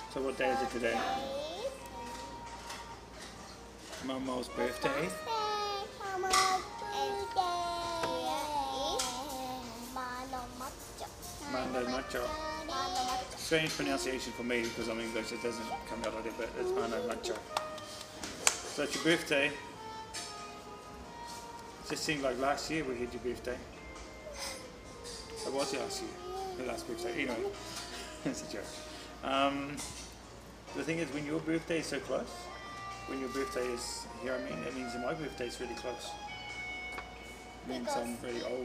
So what day is it today? Momo's birthday. Mando Macho. Strange pronunciation for me because I'm English, it doesn't come out of it, but it's Mando Macho. So it's your birthday. It just seemed like last year we had your birthday. It was last year, the last birthday. Anyway, it's a joke. The thing is, when your birthday is so close, when your birthday is here, it means that my birthday is really close. It means I'm really old.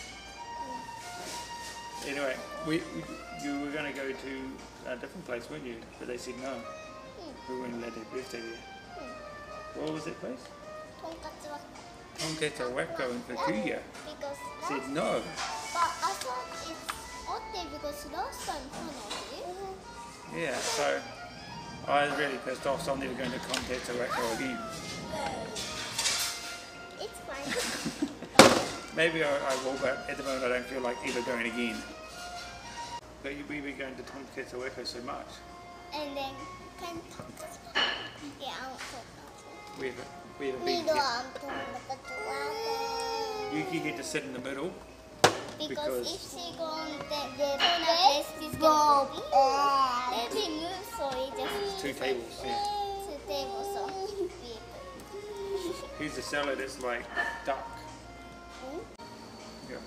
Anyway, you were going to go to a different place, weren't you? But they said no. We weren't allowed to have birthday there. What was that place? Tonkatsu Wako in Fukuya. Said no. But I thought it's okay because last time Yeah, so I was really pissed off, so I'm never going to Tonkatsu Wako again. It's fine. Maybe I will, but at the moment I don't feel like ever going again. But we were going to Tonkatsu Wako so much. And then can We haven't been yet. Yuki had to sit in the middle. Because if she goes, the place is going to be, maybe move, so it just 2 tables, yeah. 2 tables, so Here's the salad, it's like duck. Yeah.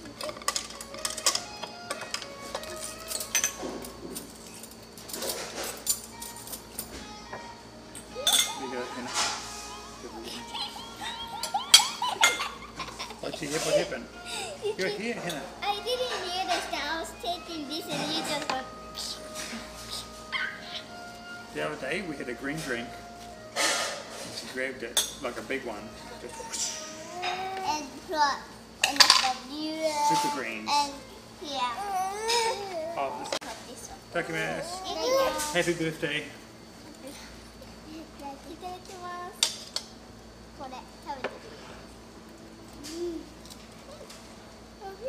You got it, Hannah. What happened? You're here, Hannah. I didn't realize that I was taking this and you just went. The other day we had a green drink. And she grabbed it, like a big one. Just And put and the blue. super greens. And yeah. Oh, This one. Takimasu. Yeah. Happy birthday. いただきます。これ食べてみる。おいし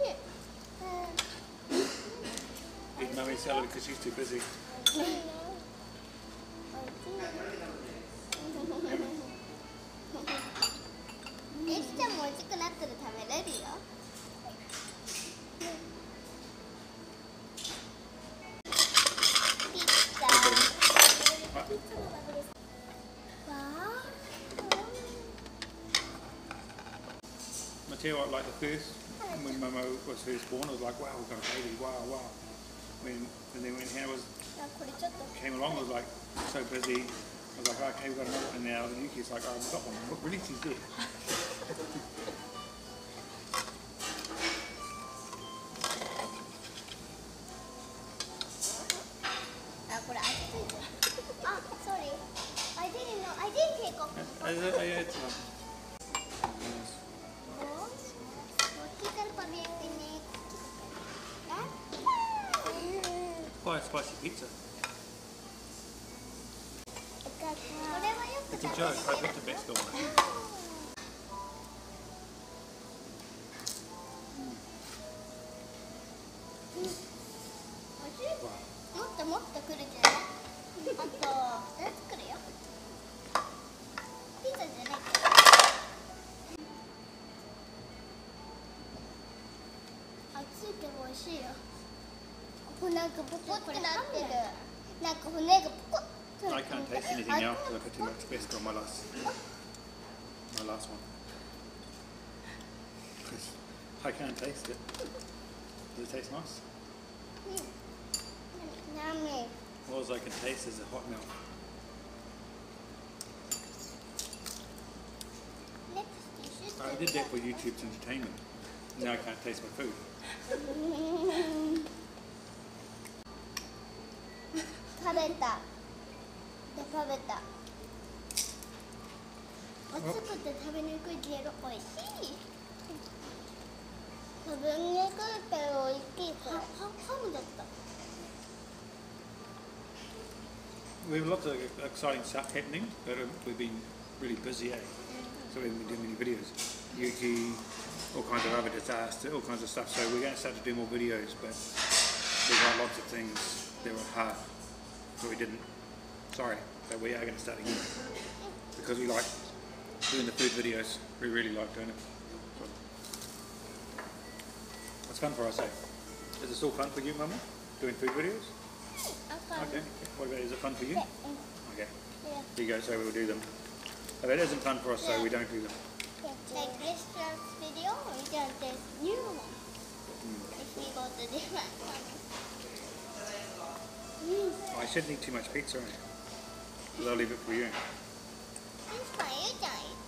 い。 Eat mummy's salad because she's too busy. えきちゃんも大きくなったら食べれるよ。ピッツァ。 I tell you what, like the first, when Momo was first born, I was like, wow, we've got a baby, wow, wow. And then when Hannah これちょっと。 came along, I was like, so busy. I was like, okay, we've got another one now. And Yuki's like, oh, we've got one. Look, really, she's there. Sorry. I didn't know. I didn't take off. Yeah, it's fine. Buy a spicy pizza. It's a joke. I put the best on it. もっともっと来るじゃない？あと、作るよ。ピザじゃないけど。熱いけど美味しいよ。なんかポコってなってる。なんか骨がポコッ。 I can't taste anything now because I put too much best on my last one. I can't taste it. Does it taste nice? Yummy. All I can taste is a hot milk. I did that for YouTube's entertainment. Now I can't taste my food. 食べた。食べた。熱くて食べにくいけど美味しい。食べにくいけど美味しい。ハムだった。 We have lots of exciting stuff happening, but we've been really busy, eh? So we haven't been doing many videos. Yuki, all kinds of other disasters, all kinds of stuff. So we're going to start to do more videos, but we've got lots of things that were hard. so we didn't. Sorry, but we are going to start again because we like doing the food videos. We really like doing it. So, it's fun for us, eh? Is it still fun for you, Mama? Doing food videos? Okay. What about, is it fun for you? Okay. Yeah. There you go, so we'll do them. If it isn't fun for us, so we don't do them. Like restaurants video, we can test new one. If we go to different one. I shouldn't eat too much pizza, eh? Because I'll leave it for you. It's fine, you can eat.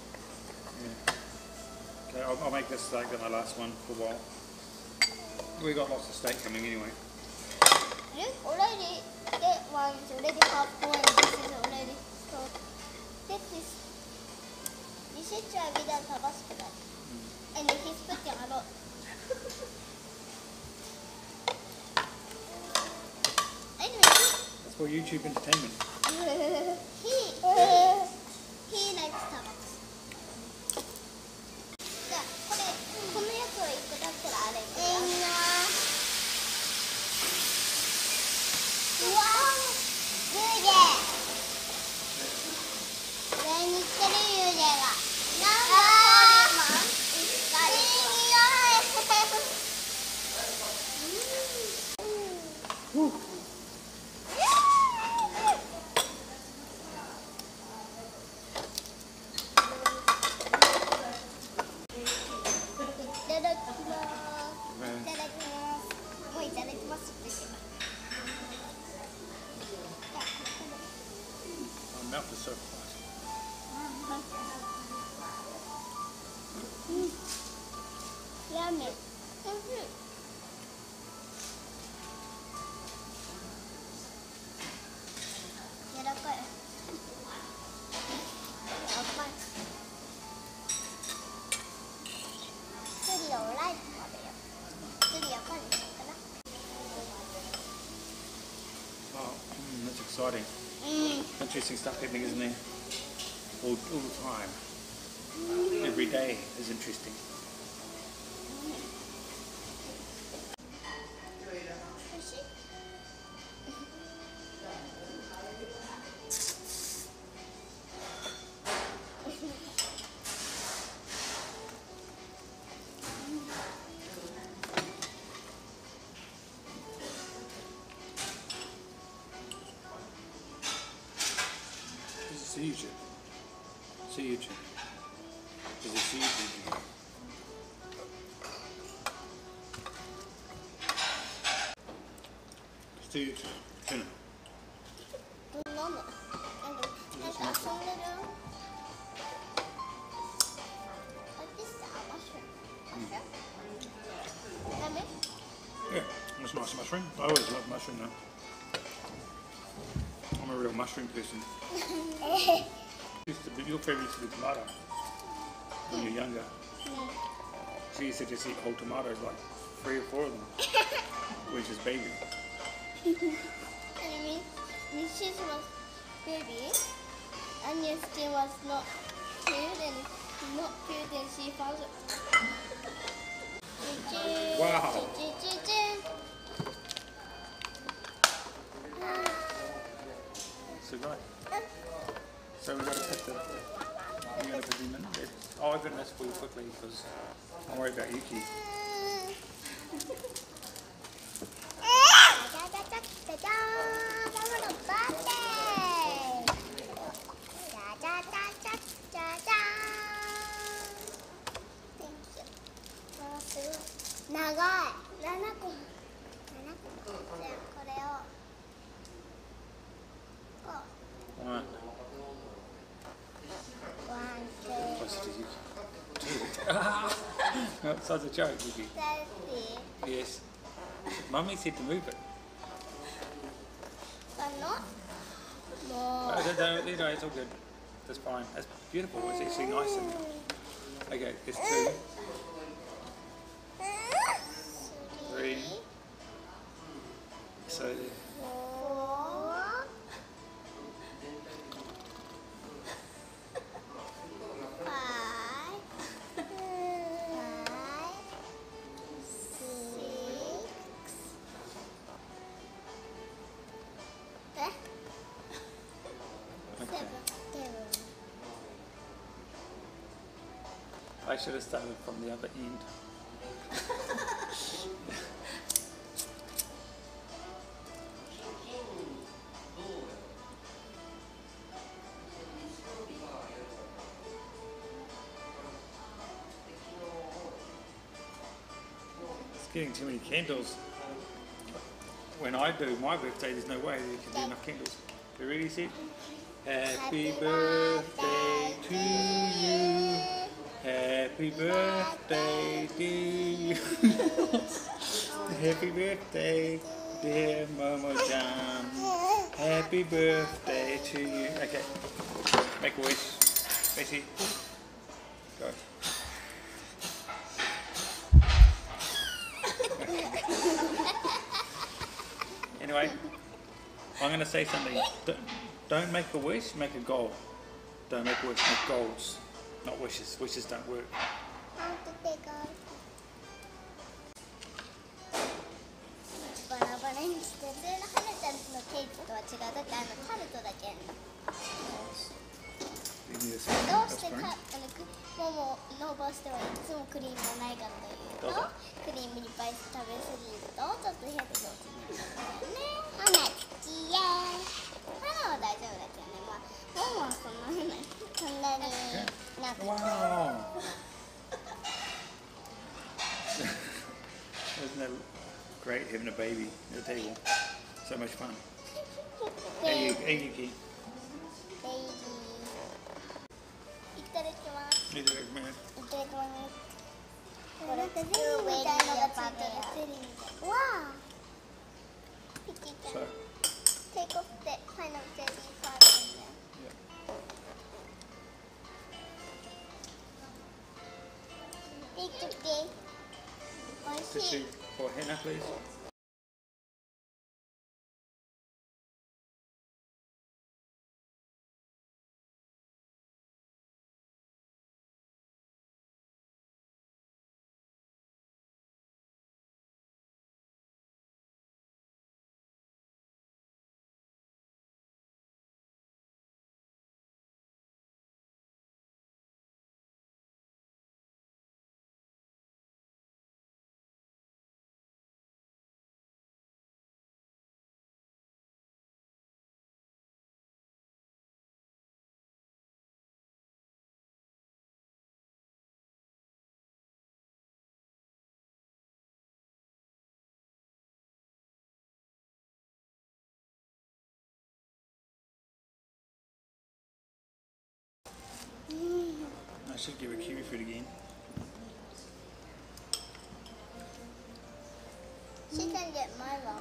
Yeah. Okay, I'll make this steak my last one for a while. We got lots of steak coming anyway. Look, already that one's already half one. This is already so. Take this. You should try without Tabasco. And he's putting a lot. Anyway. That's for YouTube entertainment. he likes Tabasco. じゃあこれこのやつをいくだったらあれ。うわー、湯気。上に行ってる湯気が。なんだこれマン。 My mouth is so quiet. ラーメン。柔らかい。次はオライス食べよう。次はパンにしようかな。 Oh, that's exciting. Interesting stuff happening, isn't there? All the time. Every day is interesting. おいしい。 This is YouTube. See YouTube. This is YouTube. See YouTube. Tuna. 飲む。なんか遊んでる。 Yeah, that's nice mushroom. I always love mushroom though. I'm a real mushroom person. Your favourite used to be tomato when you're younger. She used to just eat whole tomatoes, like 3 or 4 of them, which is baby. And Mrs. was baby, and yesterday was not cute and not cute, and she found it. Wow. So right. So we've got to put them in. Oh, I've done this for you quickly because I'm worried about Yuki. One. Closer to Yuki. No, it's such a joke, Yuki. Yes. Mummy said to move it. No, it's all good. That's fine. That's beautiful. It's actually nice. And okay, there's 2. 3. So 7 should have started from the other end. It's getting too many candles. When I do my birthday, there's no way you can do enough candles. You ready, Sid? Happy birthday to you. Happy birthday to you. Happy birthday, dear Momo-chan. Happy birthday to you. Okay, make a wish. Bessie, go. Anyway, I'm going to say something. Don't make a wish, make a goal. Don't make a wish, make goals. Not wishes. Wishes don't work. How to take off? バラバラにして普通の花ちゃんのケーキとは違う。だってタルトだけ。 You need a ど spoon. うして A spoon. もものバスではいつもクリームがないかというとどうぞクリームいっぱい食べ過ぎるとちょっと変な気持ちになるんだよね。花ちや花は大丈夫だけどね。まあももはそんなになんか Wow. Isn't that great having a baby at the table? So much fun. Hey, Yuki. ベイビーいただきます。 Need to recommend. いただきます。これゼリーみたいのがついてる。ゼリーみたい。わあ。ピキちゃん。 So, Take off the kind of jelly part in there. yeah. Big cookie. Tissue for henna, please. I should give her kiwi fruit again. She can get my one.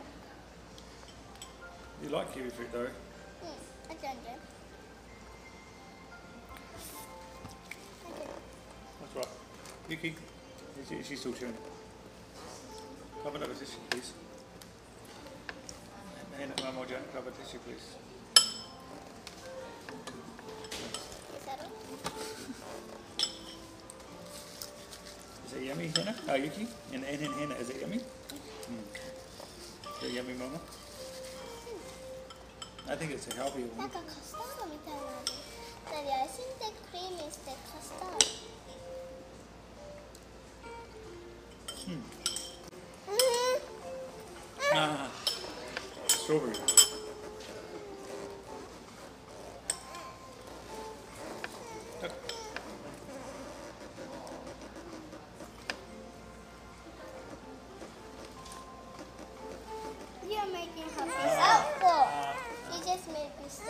You like kiwi fruit though. I can get. That's right. Yuki, she's still chewing. Cover that with tissue, please. And one more giant cover tissue, please. Is that all? Is it yummy, Hannah? Oh, Yuki? And Hannah, is it yummy? Is it yummy, Mama? I think it's a healthy な one. んかカスタードみたいなの。だって I think the cream is the custard. Ah, strawberry. You're making her piece apple. You just made me sticky.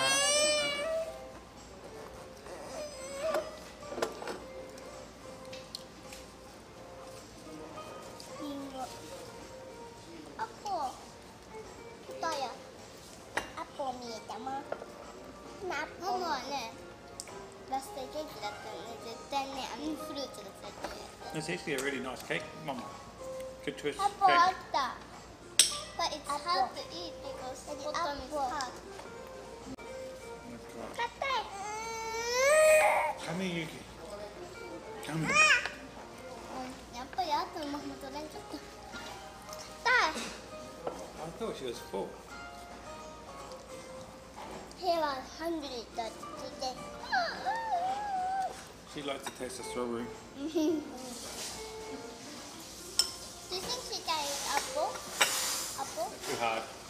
リンゴ。アポ。どうや。アポ見えたま。ママはね、バスデーケーキだったよね。絶対ね、フルーツがついてるやつ。 It's actually a really nice cake, Mama. Good twist アポあ cake. った。But it's hard to eat because the bottom is hard. That's right. 硬い。 Come here, Yuki. Come here. やっぱりあとのまま取れんかった。硬い。 I thought she was full. ヘイはハングリーだって言って。 She likes to taste the strawberry. Do you think she can eat apple? Apple? Too hard.